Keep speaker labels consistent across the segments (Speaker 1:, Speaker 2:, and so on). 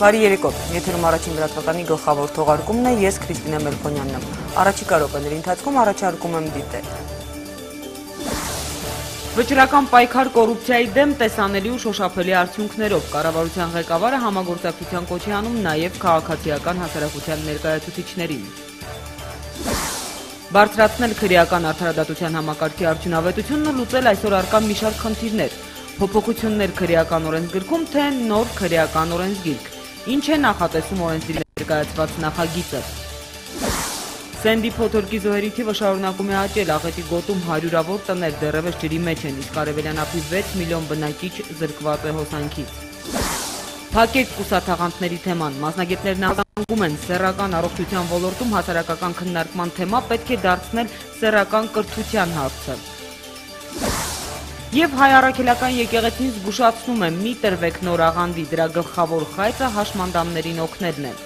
Speaker 1: Բարի երեկո, եթերում առաջին լրատվականի գլխավոր թողարկումն է, ես Քրիստինե Մելքոնյանն եմ։ Առաջիկա րոպեների ընթացքում առաջարկում եմ դիտել։ Վճռական պայքար կոռուպցիայի դեմ տեսանելի ու շոշափելի արդյունքներով կառավարության ղեկավարը համագործակցության կոչ է անում նաև քաղաքացիական հասարակության ներկայացուցիչներին։ Բարձրացնել քրեական արդարադատության համակարգի արդյունավետությունն ու լուծել այսօր առկա մի շարք խնդիրներ։ Փոփոխություններ քրեական օրենսգրքում, թե նոր քրեական օրենսգիրք։ Ինչ է նախատեսում օրենսդրի ներկայացված նախագիծը։ Սենդի փոթորկի զոհերի թիվը շարունակում է աճել, Աղետի գոտում հարյուրավոր տներ դեռևս ջրի մեջ են, իսկ Արևելյան ափի 6 միլիոն բնակիչ զրկված է հոսանքից։ Փակեք կուսաթաղանթների թեման, մասնագետներն արձանագրում են, սեռական առողջության ոլորտում հասարակական քննարկման թեմա պետք է դարձնել սեռական կրթության հարցը։ Եվ հայ առաքելական եկեղեցին զգուշացնում է, մի տրվեք նոր աղանդի, դրա գլխավոր խայծը հաշմանդամներին օգնելն է։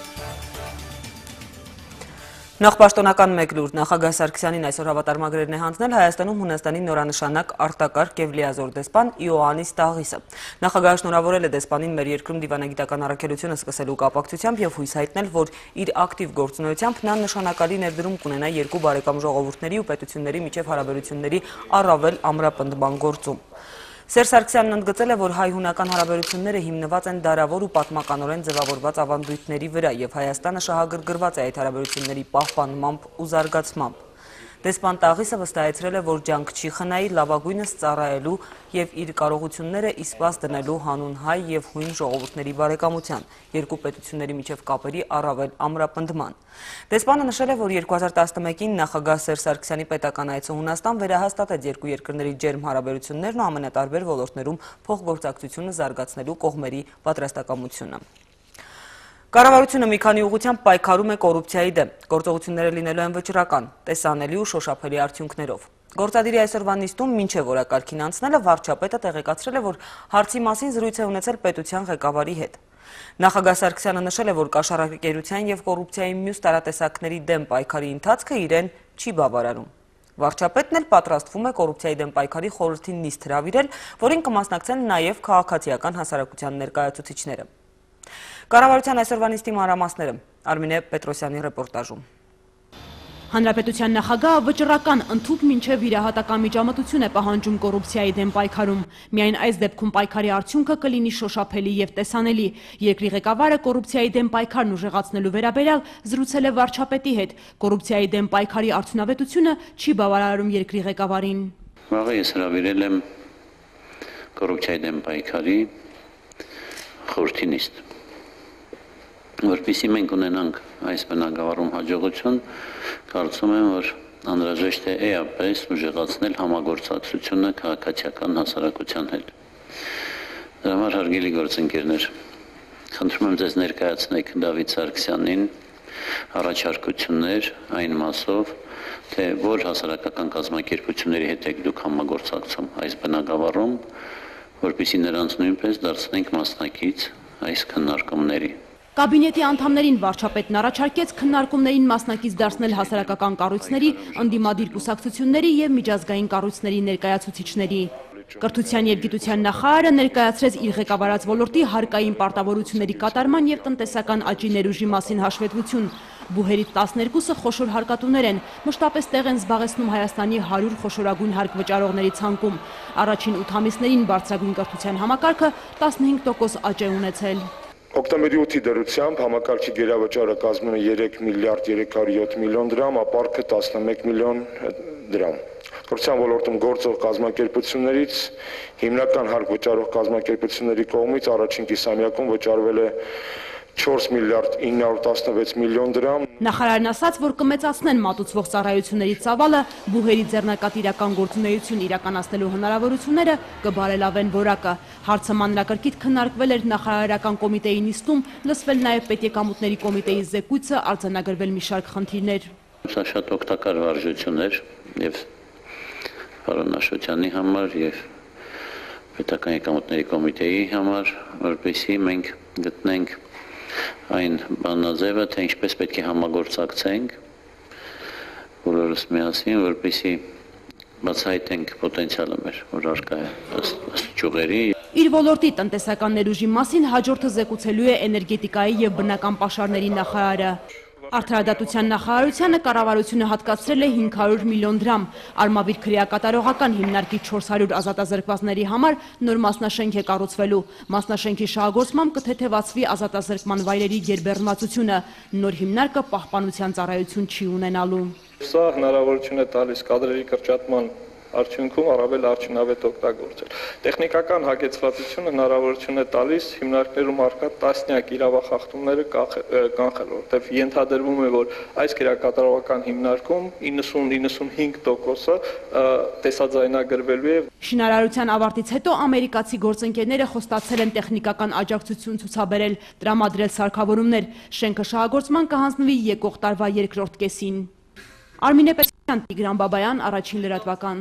Speaker 1: Նախ պաշտոնական մեկ լուր, նախագահ Սարգսյանին այսօր հավատարմագրերն է հանձնել Հայաստանում Հունաստանի նորանշանակ արտակարգ և լիազոր դեսպան Իոաննիս Տաղիսը։ Նախագահը շնորհավորել է դեսպանին մեր երկրում դիվանագիտական առաքելությունը սկսելու կապակցությամբ և հույս հայտնել, որ իր ակտիվ գործունեությամբ նա նշանակալի ներդրում կունենա երկու բարեկամ ժողովուրդների ու պետությունների միջև հարաբերությունների առավել ամրապնդման գործում։ Սերժ Սարգսյանն ընդգծել է, որ հայ-հունական հարաբերությունները հիմնված են դարավոր ու պատմականորեն ձևավորված ավանդույթների վրա և Հայաստանը շահագրգռված է այդ հարաբերությունների պահպանմամբ ու զարգացմամբ։ Դեսպան Տաղիսը վստահեցրել է, որ ջանք չի խնայի լավագույնս ծառայելու և իր կարողությունները իսպաս դնելու հանուն հայ և հույն ժողովուրդների բարեկամության, երկու պետությունների միջև կապերի առավել ամրապնդման։ Դեսպանը նշել է, որ 2011-ին նախագահ Սերժ Սարգսյանի պետական այցը Հունաստան վերահաստատեց երկու երկրների ջերմ հարաբերություններն ու ամենատարբեր ոլորտներում փոխգործակցությունը զարգացնելու կողմերի պատրաստակամությունը։ Կառավարությունը մի քանի ուղղությամբ պայքարում է կոռուպցիայի դեմ, գործողությունները լինելու են վճռական, տեսանելի ու շոշափելի արդյունքներով։ Գործադիրի այսօրվա նիստում մինչև օրակարգին անցնելը վարչապետը տեղեկացրել է, որ հարցի մասին զրույց է ունեցել պետության ղեկավարի հետ։ Նախագահ Սարգսյանը նշել է, որ կաշառակերության և կոռուպցիայի մյուս տարատեսակների դեմ պայքարի ընթացքը իրեն չի բավարարում։ Վարչապետն էլ պատրաստվում է կոռուպցիայի դեմ պայքարի խորհրդի նիստ հրավիրել, որին կմասնակցեն նաև քաղաքացիական հասարակության ներկայացուցիչները։ Կառավարության այսօրվա նիստի մանրամասները Արմինե Պետրոսյանի ռեպորտաժում։
Speaker 2: Հանրապետության նախագահը վճռական ընդհուպ մինչև վիրահատական միջամտություն է պահանջում կոռուպցիայի դեմ պայքարում։ Միայն այս դեպքում պայքարի արդյունքը կլինի շոշափելի և տեսանելի։ Երկրի ղեկավարը կոռուպցիայի դեմ պայքարն ուժեղացնելու վերաբերյալ զրուցել է վարչապետի հետ։ Կոռուպցիայի դեմ պայքարի արդյունավետությունը չի բավարարում երկրի ղեկավարին։
Speaker 3: Վաղը ես հրավիրել եմ կոռուպցիայի դեմ պայքարի խորհրդի նիստ, որպեսզի մենք ունենանք այս բնագավառում հաջողություն, կարծում եմ, որ անհրաժեշտ է էապես ուժեղացնել համագործակցությունը քաղաքացիական հասարակության հետ։ Դրա համար հարգելի գործընկերներ, խնդրում եմ ձեզ ներկայացնեք Դավիթ Սարգսյանին առաջարկություններ այն մասով, թե որ հասարակական կազմակերպությունների հետ եք դուք համագործակցում այս բնագավառում, որպեսզի նրանց նույնպես դարձնենք մասնակից այս քննարկումների։
Speaker 2: Կաբինետի անդամներին վարչապետն առաջարկեց քննարկումներին մասնակից դարձնել հասարակական կառույցների, ընդդիմադիր կուսակցությունների և միջազգային կառույցների ներկայացուցիչների։ Կրթության և գիտության նախարարը ներկայացրեց իր ղեկավարած ոլորտի հարկային պարտավորությունների կատարման և տնտեսական աճի ներուժի մասին հաշվետվություն։ Բուհերից 12-ը խոշոր հարկատուներ են, մշտապես տեղ են զբաղեցնում Հայաստանի 100 խոշորագույն հարկ վճարողների ցանկում։ Առաջին 8 ամիսներին բարձրագույն կրթության համակարգը 15% աճ է ունեցել։
Speaker 4: Օկտեմբերի 8-ի դրությամբ համակարգի գերավճարը կազմում է 3 միլիարդ 307 միլիոն դրամ, ապարքը 11 միլիոն դրամ։ Կրթության ոլորտում գործող կազմակերպություններից հիմնական հարկ վճարող կազմակերպությունների կողմից առաջին կիսամյակում վճարվել է 4 միլիարդ 916 միլիոն դրամ։
Speaker 2: Նախարարն ասաց, որ կմեծացնեն մատուցվող ծառայությունների ծավալը, բուհերի ձեռնարկատիրական գործունեություն իրականացնելու հնարավորությունները կբարելավեն որակը։ Հարցը մանրակրկիտ քննարկվել էր նախարարական կոմիտեի նիստում, լսվել նաև պետեկամուտների կոմիտեի զեկույցը, արձանագրվել մի շարք խնդիրներ։
Speaker 3: Սա շատ օգտակար վարժություն էր և պարոն Աշոտյանի համար և պետական եկամուտների կոմիտեի համար, որպեսզի մենք գտնենք այն բանաձևը, թե ինչպես պետք է համագործակցենք բոլորս միասին, որպեսզի բացահայտենք պոտենցիալը մեր, որ առկա է ըստ ճյուղերի։
Speaker 2: Իր ոլորտի տնտեսական ներուժի մասին հաջորդը զեկուցելու է էներգետիկայի և բնական պաշարների նախարարը։ Արդարադատության նախարարությանը կառավարությունը հատկացրել է 500 միլիոն դրամ։ Արմավիր քրեակատարողական հիմնարկի 400 ազատազրկվածների համար նոր մասնաշենք է կառուցվելու։ Մասնաշենքի շահագործմամբ կթեթևացվի ազատազրկման վայրերի գերբեռնվածությունը։ Նոր հիմնարկը պահպանության ծառայություն չի ունենալու։
Speaker 5: Սա հնարավորություն է տալիս կադրերի կրճատման արդյունքում առավել արդյունավետ օգտագործել։ Տեխնիկական հագեցվածությունը հնարավորություն է տալիս հիմնարկներում առկա տասնյակ իրավախախտումները կանխել, որտեղ ենթադրվում է, որ այս քրեակատարողական հիմնարկում 90-95%-ը տեսաձայնագրվելու է։
Speaker 2: Շինարարության ավարտից հետո ամերիկացի գործընկերները խոստացել են տեխնիկական աջակցություն ցուցաբերել, տրամադրել սարքավորումներ։ Շենքը շահագործման կհանձնվի եկող տարվա երկրորդ կեսին։ Արմինե Պետրոսյան, Տիգրան Բաբայան, Առաջին լրատվական։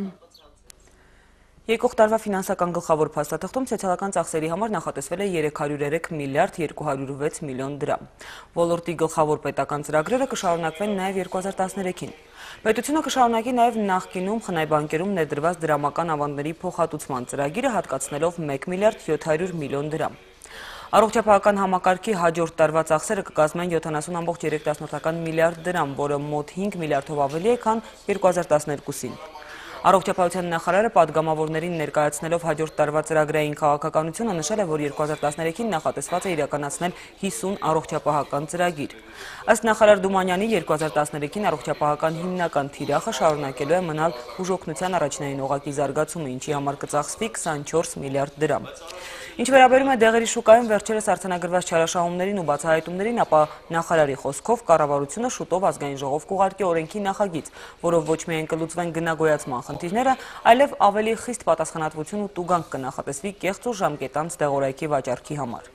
Speaker 1: Եկող տարվա ֆինանսական գլխավոր փաստաթղթում սոցիալական ծախսերի համար նախատեսվել է 303 միլիարդ 206 միլիոն դրամ։ Ոլորտի գլխավոր պետական ծրագրերը կշարունակվեն նաև 2013-ին։ Պետությունը կշարունակի նաև նախկինում խնայբանկերում ներդրված դրամական ավանդների փոխհատուցման ծրագիրը հատկացնելով 1 միլիարդ 700 միլիոն դրամ։ Առողջապահական համակարգի հաջորդ տարվա ծախսերը կկազմեն 70.3 միլիարդ դրամ, որը մոտ 5 միլիարդով ավելի է, քան 2012-ին։ Առողջապահության նախարարը պատգամավորներին ներկայացնելով հաջորդ տարվա ծրագրային քաղաքականությունը նշել է, որ 2013-ին նախատեսված է իրականացնել 50 առողջապահական ծրագիր։ Ըստ նախարար Դումանյանի 2013-ին առողջապահական հիմնական թիրախը շարունակելու է մնալ բուժօգնության առաջնային օղակի զարգացումը, ինչի համար կծախսվի 24 միլիարդ դրամ։ Ինչ վերաբերում է դեղերի շուկայում վերջերս արձանագրված չարաշահումներին ու բացահայտումներին, ապա նախարարի խոսքով կառավարությունը շուտով ազգային ժողով կուղարկի օրենքի նախագիծ, որով ոչ միայն կլուծվեն գնագոյացման խնդիրները, այլև ավելի խիստ պատասխանատվություն ու տուգանք կնախատեսվի կեղծ ու ժամկետանց դեղորայքի վաճառքի համար։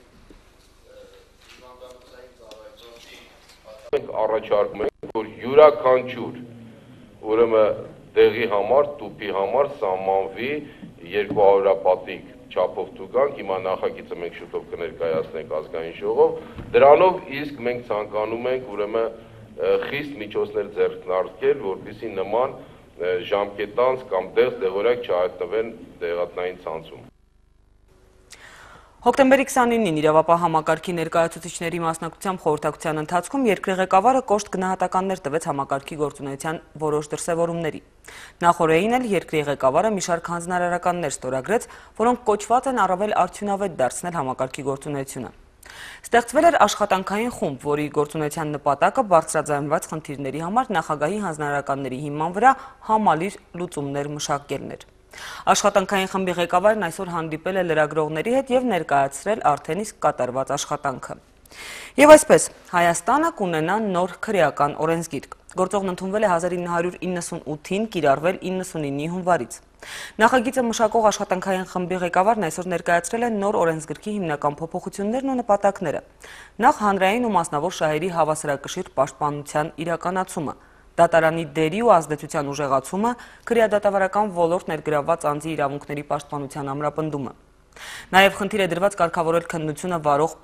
Speaker 6: Առաջարկում ենք, որ յուրաքանչյուր ուրեմն դեղի համար, տուփի համար սահմանվի 200-պատիկ չափով տուգանք, հիմա նախագիծը մենք շուտով կներկայացնենք ազգային ժողով, դրանով իսկ մենք ցանկանում ենք ուրեմն խիստ միջոցներ ձեռնարկել, որպեսզի նման ժամկետանց կամ դեղորայք չհայտնվեն դեղատնային ցանցում։
Speaker 1: Հոկտեմբերի 29-ին իրավապահ համակարգի ներկայացուցիչների մասնակցությամբ խորհրդակցության ընթացքում երկրի ղեկավարը կոշտ գնահատականներ տվեց համակարգի գործունեության որոշ դրսևորումների։ Նախորդին էլ երկրի ղեկավարը մի շարք հանձնարարականներ ստորագրեց, որոնք կոչված են առավել արդյունավետ դարձնել համակարգի գործունեությունը։ Ստեղծվել էր աշխատանքային խումբ, որի գործունեության նպատակը բարձրաձայնված խնդիրների համար նախագահի հանձնարարականների հիման վրա համալիր լուծումներ մշակելն էր։ Աշխատանքային խմբի ղեկավարն այսօր հանդիպել է լրագրողների հետ եւ ներկայացրել արդեն իսկ կատարված աշխատանքը։ Եվ այսպես, Հայաստանը կունենա նոր քրեական օրենսգիրք։ Գործողն ընդունվել է 1998-ին, կիրառվել 99-ի հունվարից։ Նախագիծը մշակող աշխատանքային խմբի ղեկավարն այսօր ներկայացրել է նոր օրենսգրքի հիմնական փոփոխություններն ու նպատակները։ Նախ հանրային ու մասնավոր շահերի հավասարակշիռ պաշտպանության իրականացումը, դատարանի դերի ու ազդեցության ուժեղացումը, քրեադատավարական ոլորտ ներգրավված անձի իրավունքների պաշտպանության ամրապնդումը։ Նաև խնդիր է դրված կարգավորել քննությունը վարող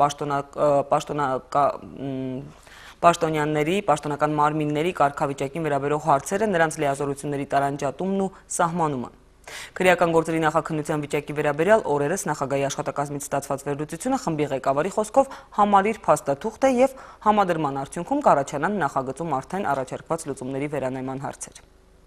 Speaker 1: պաշտոնյանական մարմինների կարգավիճակին վերաբերող հարցերը, նրանց լիազորությունների տարանջատումն ու սահմանումը։ Քրեական գործերի նախաքննության վիճակի վերաբերյալ օրերս նախագահի աշխատակազմից ստացված վերլուծությունը խմբի ղեկավարի խոսքով համալիր փաստաթուղթ է եւ համադրման արդյունքում կառաջանան նախագծում արդեն առաջարկված լուծումների վերանայման հարցեր։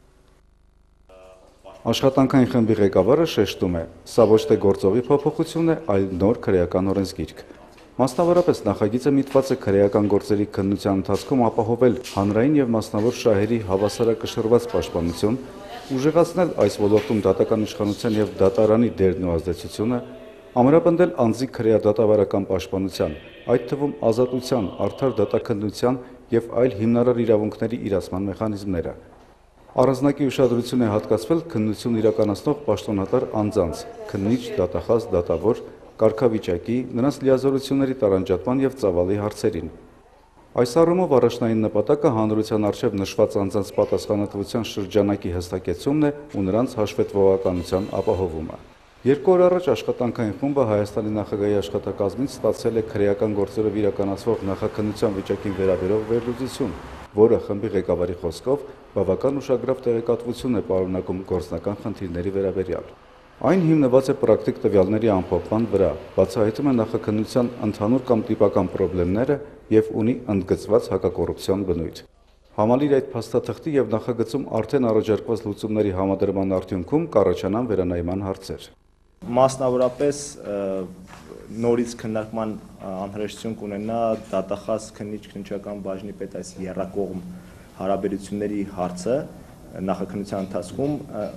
Speaker 7: Աշխատանքային խմբի ղեկավարը շեշտում է, սա ոչ թե գործողի փոփոխություն է, այլ նոր քրեական օրենսգիրք։ Մասնավորապես նախագիծը միտված է քրեական գործերի քննության ընթացքում ապահովել հանրային եւ մասնավոր շահերի հավասարակշռված պաշտպանություն, ուժեղացնել այս ոլորտում դատական իշխանության եւ դատարանի դերն ու ազդեցությունը, ամրապնդել անձի քրեադատավարական պաշտպանության, այդ թվում ազատության, արդար դատաքննության եւ այլ հիմնարար իրավունքների իրացման մեխանիզմները։ Առանձնակի ուշադրություն է հատկացվել քննություն իրականացնող պաշտոնատար անձանց, քննիչ, դատախազ, դատավոր, կարգավիճակի, նրանց լիազորությունների տարանջատման եւ ծավալի հարցերին։ Այս առումով առաջնային նպատակը հանրության առջև նշված անձանց պատասխանատվության շրջանակի հստակեցումն է ու նրանց հաշվետվողականության ապահովումը։ 2 օր առաջ աշխատանքային խումբը Հայաստանի նախագահի աշխատակազմից ստացել է քրեական գործերով իրականացվող նախաքննության վիճակին վերաբերող վերլուծություն, որը խմբի ղեկավարի խոսքով բավական ուշագրավ տեղեկատվություն է պարունակում գործնական խնդիրների վերաբերյալ։ Այն հիմնված է պրակտիկ տվյալների ամփոփման վրա, բացահայտում է նախաքննության ընդհանուր կամ տիպական խնդիրները և ունի ընդգծված հակակոռուպցիոն բնույթ։ Համալիր այդ փաստաթղթի և նախագծում արդեն առաջարկված լուծումների համադրման արդյունքում կառաջանան վերանայման հարցեր։
Speaker 8: Մասնավորապես նորից քննարկման անհրաժեշտություն կունենա դատախազ քննիչ-քննչական բաժնի պետ այս եռակողմ հարաբերությունների հարցը նախաքննության ընթացքում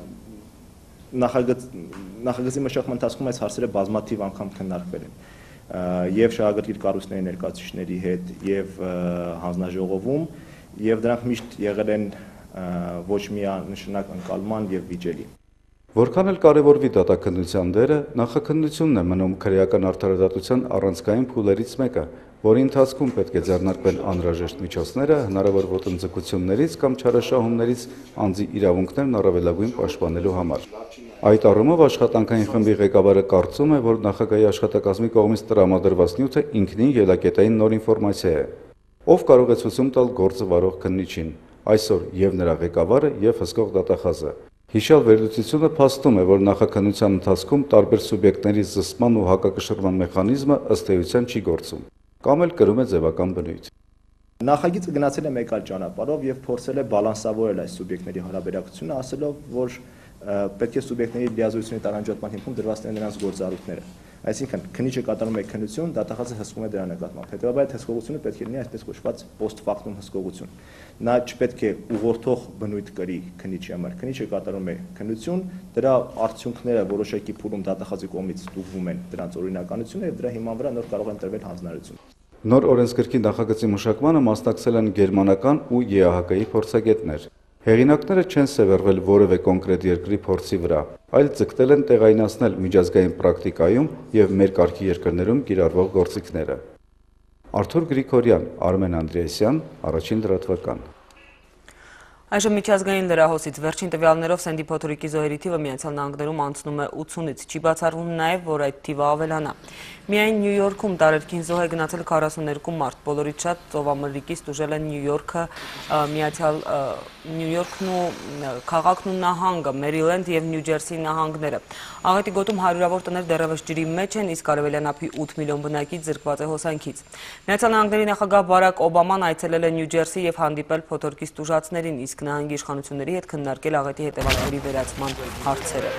Speaker 8: նախագծի մշակման ընթացքում այս հարցերը բազմաթիվ անգամ քննարկվել են եւ շահագրգիռ կառույցների ներկայացուցիչների հետ եւ հանձնաժողովում եւ դրանք միշտ եղել են ոչ միանշանակ ընկալման եւ վիճելի։
Speaker 7: Որքան էլ կարևորվի դատաքննության դերը, նախաքննությունն է մնում քրեական արդարադատության առանցքային փուլերից մեկը, որի ընթացքում պետք է ձեռնարկվեն անհրաժեշտ միջոցները հնարավոր ոտնձգություններից կամ չարաշահումներից անձի իրավունքներն առավելագույն պաշտպանելու համար։ Այդ առումով աշխատանքային խմբի ղեկավարը կարծում է, որ նախագահի աշխատակազմի կողմից տրամադրված նյութը ինքնին ելակետային նոր ինֆորմացիա է, ով կարող է ցույց տալ գործը վարող քննիչին, այսօր եւ նրա ղեկավարը եւ հսկող դատախազը։ Հիշյալ վերլուծությունը փաստում է, որ նախաքննության ընթացքում տարբեր սուբյեկտների զսպման ու հակակշռման մեխանիզմը ըստ էության չի գործում, կամ էլ կրում է ձևական բնույթ։
Speaker 8: Նախագիծը գնացել է մեկ այլ ճանապարհով եւ փորձել է բալանսավորել այս սուբյեկտների հարաբերակցությունը, ասելով, որ պետք է սուբյեկտների լիազորությունների տարանջատման հիմքում դրված լինեն նրանց գործառույթները։ Այսինքն, քննիչը կատարում է քննություն, դատախազը հսկում է դրա նկատմամբ։ Հետևաբար այդ հսկողությունը պետք է լինի այսպես կոչված post factum հսկողություն։ Նա չպետք է ուղղորդող բնույթ կրի քննիչի համար։ Քննիչը կատարում է քննություն, դրա արդյունքները որոշակի փուլում դատախազի կողմից ստուգվում են դրանց օրինականությունը եւ դրա հիման վրա նոր կարող են տրվել հանձնարարություն։
Speaker 7: Նոր օրենսգրքի նախագծի մշակմանը մասնակցել են գերմանական ու ԵԱՀԿ-ի փորձագետներ։ Հեղինակները չեն սևեռվել որևէ կոնկրետ երկրի փորձի վրա, այլ ձգտել են տեղայնացնել միջազգային պրակտիկայում եւ մեր կարգի երկրներում կիրառվող գործիքները։ Արթուր Գրիգորյան, Արմեն Անդրեասյան, Առաջին լրատվական։
Speaker 1: Այժմ միջազգային լրահոսից վերջին տվյալներով սենդի փոթորիկի զոհերի թիվը Միացյալ Նահանգներում անցնում է 80-ից, չի բացառվում նաև, որ այդ թիվը ավելանա։ Միայն Նյու Յորքում տարերքին զոհ է գնացել 42 մարդ, բոլորից շատ ծովամրրիկից տուժել են Նյու Յորքն ու քաղաքն ու նահանգը, Մերիլենդ եւ Նյու Ջերսի նահանգները։ Աղետի գոտում հարյուրավոր տներ դեռևս ջրի մեջ են, իսկ արևելյան ափի 8 միլիոն բնակիչ զրկված է հոսանքից։ Միացյալ Նահանգների նախագահ Բարակ Օբաման այցելել է Նյու Ջերսի եւ հանդիպել փոթորկից տուժածներին, իսկ նահանգի իշխանությունների հետ քննարկել աղետի հետևանքների վերացման հարցերը։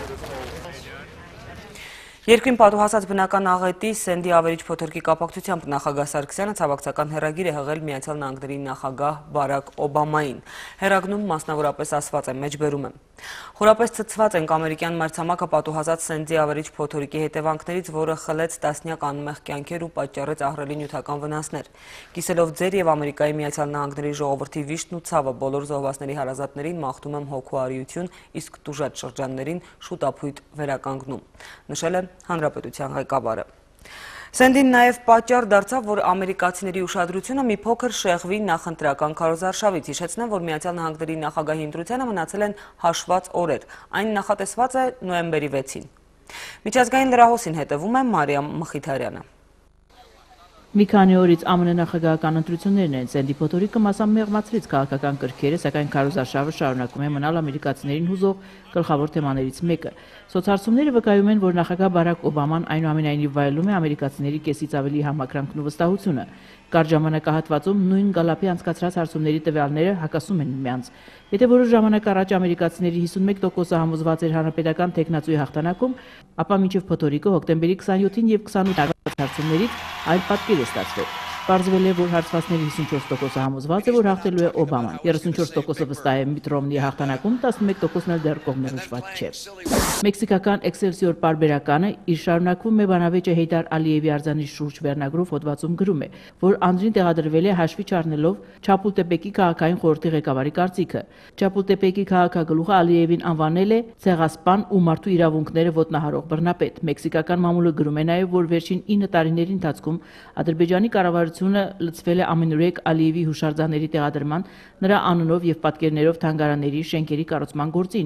Speaker 1: Երկրին պատուհասած բնական աղետի սենդի ավերիչ փոթորկի կապակցությամբ նախագահ Սարգսյանը ցավակցական հեռագիր է հղել Միացյալ Նահանգների նախագահ Բարակ Օբամային։ Հեռագնում մասնավորապես ասված է, մեջբերում եմ. Խորապես ցցված ենք ամերիկյան մայրցամաքը պատուհասած սենդի ավերիչ փոթորիկի հետևանքներից, որը խլեց տասնյակ անմեղ կյանքեր ու պատճառեց ահռելի նյութական վնասներ։ Կիսելով ձեր եւ Ամերիկայի Միացյալ Նահանգների ժողովրդի վիշտն ու ցավը բոլոր զոհվածների հարազատներին մաղթում եմ հոգու արիություն, իսկ տուժած շրջաններին շուտ ապույտ վերականգնում, նշել է Հանրապետության ղեկավարը։ Սենդին նաև պատճառ դարձավ, որ ամերիկացիների ուշադրությունը մի փոքր շեղվի նախընտրական քարոզարշավից։ Հիշեցնեմ, որ Միացյալ Նահանգների նախագահի ընտրությանը մնացել են հաշված օրեր։ Այն նախատեսված է նոյեմբերի 6-ին։ Միջազգային լրահոսին հետևում է Մարիամ Մխիթարյանը։
Speaker 9: Մի քանի օրից ԱՄՆ նախագահական ընտրություններն են, սենդի փոթորիկը մասամբ մեղմացրեց քաղաքական կրքերը, սակայն քարոզարշավը շարունակում է մնալ ամերիկացիներին հուզող գլխավոր թեմաներից մեկը։ Սոցհարցումները վկայում են, որ նախագահ Բարակ Օբաման այնուամենայնիվ վայելում է ամերիկացիների կեսից ավելի համակրանքն ու վստահությունը։ Կարճ ժամանակահատվածում նույն Գալապի անցկացրած հարցումների տվյալները հակասում են միմյանց։ Եթե որոշ ժամանակ առաջ ամերիկացիների 51%-ը համոզված էր հանրապետական տեխնացուի հաղթանակում, ապա մինչև փոթորիկը հոկտեմբերի 27-ին եւ 28-ին հարցումներից այլ պատկեր է ստացվել։ Պարզվել է, որ հարցվածների 54%-ը համոզված է, որ հաղթելու է Օբաման, 34%-ը վստահ է Միտ Ռոմնիի հաղթանակում, 11%-ն էլ դեռ կողմնորոշված չէ։ Մեքսիկական Excelsior պարբերականը իր շարունակվում է բանավեճը Հեյդար Ալիևի արձանի շուրջ վերնագրով հոդվածում գրում է, որ Անդրին տեղադրվել է հաշվի չառնելով Չապուլտեպեկի քաղաքային խորհրդի ղեկավարի կարծիքը։ Չապուլտեպեկի քաղաքագլուխը Ալիևին անվանել է ցեղասպան ու մարդու իրավունքները ոտնահարող բռնապետ։ Մեքսիկական մամուլը գրում է նաև, որ վերջին 9 տարիների ընթացքում Ադրբեջանի կառավարությունը լցվել է ամենուրեք Ալիևի հուշարձանների տեղադրման, նրա անունով եւ պատկերներով թանգարանների, շենքերի կառուցման գործին,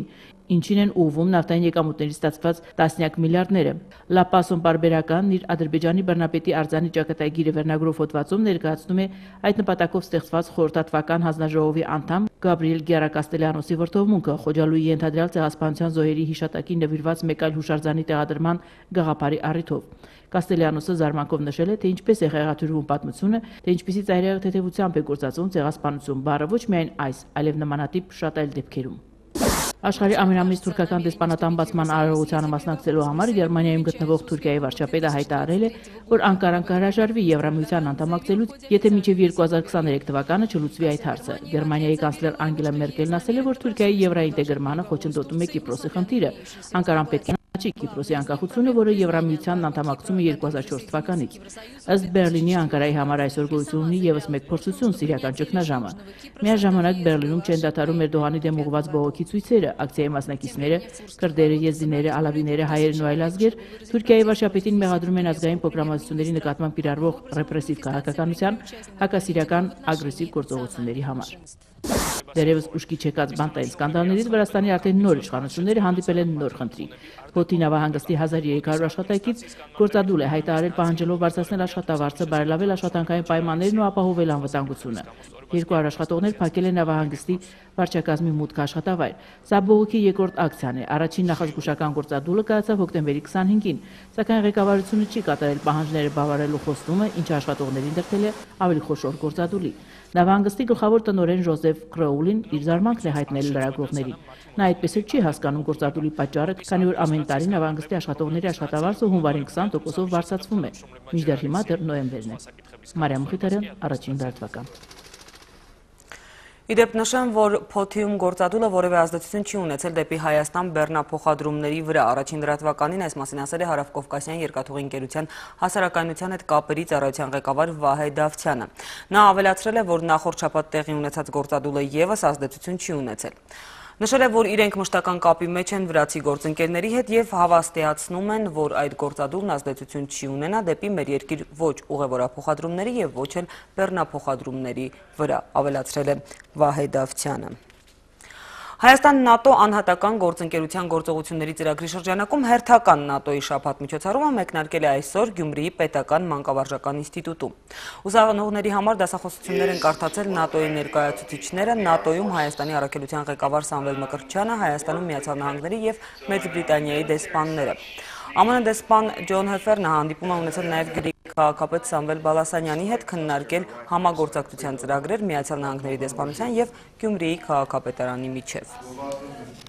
Speaker 9: ինչին են ուղղվում նավթային եկամուտներից ստացված տասնյակ միլիարդները։ La Paz-ում պարբերականն իր Ադրբեջանի բռնապետի արձանի ճակատագիրը վերնագրով հոդվածում ներկայացնում է այդ նպատակով ստեղծված խորհրդատվական հանձնաժողովի անդամ Գաբրիել Գիարակաստելյանոսի որդովմունքը Խոջալույի ենթադրյալ ցեղասպանության զոհերի հիշատակին նվիրված մեկ այլ հուշարձանի տեղադրման գաղափարի առիթով։ Կաստելյանոսը զարմանքով նշել է, թե ինչպես է խեղաթյուրվում պատմությունը, թե ինչպիսի ծայրահեղ թեթևությամբ է գործածվում ցեղասպանություն բառը ոչ միայն այս, այլև նմանատիպ շատ այլ դեպքերում։ Աշխարհի ամենամեծ թուրքական դեսպանատան բացման արարողությանը մասնակցելու համար Գերմանիայում գտնվող Թուրքիայի վարչապետը հայտարարել է, որ Անկարան կհրաժարվի Եվրամիության անդամակցելուց, եթե մինչև 2023 թվականը չլուծվի այդ հարցը։ Գերմանիայի կանցլեր Անգելա Մերկելն ասել է, որ Թուրքիայի եվրոինտեգրմանը խոչընդոտում է Կիպրոսի խնդիրը։ Անկարան պետք է Կիպրոսի անկախությունը, որը Եվրամիությանն անդամակցում է 2004 թվականից։ Ըստ Բերլինի Անկարայի համար այսօր գոյություն ունի ևս մեկ փորձություն սիրիական ճգնաժամը։ Միաժամանակ Բերլինում չեն դադարում Էրդողանի դեմ ուղղված բողոքի ցույցերը, ակցիայի մասնակիցները, քրդերը, եզդիները, ալավիները, հայերն ու այլ ազգեր Թուրքիայի վարչապետին մեղադրում են ազգային փոքրամասնությունների նկատմամբ կիրառվող ռեպրեսիվ քաղաքականության, հակասիրիական ագրեսիվ գործողությունների համար։ Դերևս ուշքի չեկած բանտային սկանդալներից Վրաստանի արդեն նոր իշխանությունները հանդիպել են նոր խնդրի։ Փոթի նավահանգստի 1300 աշխատակից գործադուլ է հայտարարել պահանջելով բարձրացնել աշխատավարձը, բարելավել աշխատանքային պայմաններն ու ապահովել անվտանգությունը։ 200 աշխատողներ փակել են նավահանգստի վարչակազմի մուտքը աշխատավայր։ Սա բողոքի երկրորդ ակցիան է։ Առաջին նախազգուշական գործադուլը կայացավ հոկտեմբերի 25-ին, սակայն ղեկավարությունը չի կատարել պահանջները բավարարելու խոստումը, ինչը աշխատողներին դրդել է ավելի խոշոր գործադուլի։ Նավահանգստի գլխավոր տնօրեն Ժոզեֆ Քրոուլին իր զարմանքն է հայտնել լրագրողներին։ Նա այդպես էլ չի հասկանում գործադուլի պատճառը, քանի որ ամեն տարի նավահանգստի աշխատողների աշխատավարձը հունվարին 20%-ով բարձրացվում է, մինչդեռ հիմա դեռ նոյեմբերն է։ Մարիամ Խիթարյան, Առաջին լրատվական։
Speaker 1: Իդեպ նշեմ, որ Փոթիում գործադուլը որևէ ազդեցություն չի ունեցել դեպի Հայաստան բեռնափոխադրումների վրա։ Առաջին լրատվականին այս մասին ասել է Հարավկովկասյան երկաթուղի ընկերության հասարակայնության հետ կապերի ծառայության ղեկավար Վահե Դավթյանը։ Նա ավելացրել է, որ նախորդ շաբաթ տեղի ունեցած գործադուլը ևս ազդեցություն չի ունեցել։ Նշել է, որ իրենք մշտական կապի մեջ են վրացի գործընկերների հետ եւ հավաստիացնում են, որ այդ գործադուլն ազդեցություն չի ունենա դեպի մեր երկիր ոչ ուղևորափոխադրումների եւ ոչ էլ բեռնափոխադրումների վրա, ավելացրել է Վահե Դավթյանը։ Հայաստան-ՆԱՏՕ անհատական գործընկերության գործողությունների ծրագրի շրջանակում հերթական ՆԱՏՕ-ի շաբաթ միջոցառումը մեկնարկել է այսօր Գյումրիի պետական մանկավարժական ինստիտուտում։ Ուսանողների համար դասախոսություններ են կարդացել ՆԱՏՕ-ի ներկայացուցիչները, ՆԱՏՕ-ում Հայաստանի առաքելության ղեկավար Սամվել Մկրտչյանը, Հայաստանում Միացյալ Նահանգների եւ Մեծ Բրիտանիայի դեսպանները։ ԱՄՆ դեսպան Ջոն Հեֆերնը հանդիպում է ունեցել նաև Գյումրիի քաղաքապետ Սամվել Բալասանյանի հետ քննարկել համագործակցության ծրագրեր Միացյալ Նահանգների դեսպանության եւ Գյումրիի քաղաքապետարանի միջև։